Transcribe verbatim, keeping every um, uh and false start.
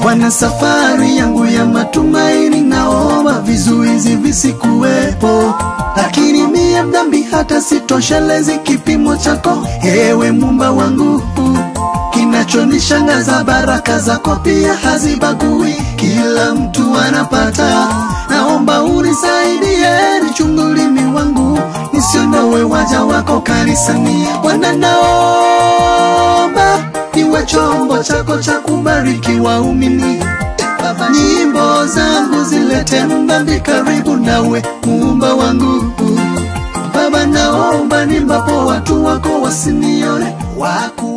Bwana, safari yangu ya matumaini naomba vizuizi visikuwepo, lakini mimi mdhambi hata sitoshelezi kipimo chako. Ewe Muumba wangu, kinachonishangaza baraka zako pia hazibagui, kila mtu anapata. Naomba unisaidie nichunge ulimi wangu, nisiondoe waja wako kanisani. Bwana, naomba niwe chombo chako cha kubariki waumini. Nyimbo zangu zilete mdhambi karibu nawe, Muumba wangu. Baba, naomba nimbapo watu wako wasinione waku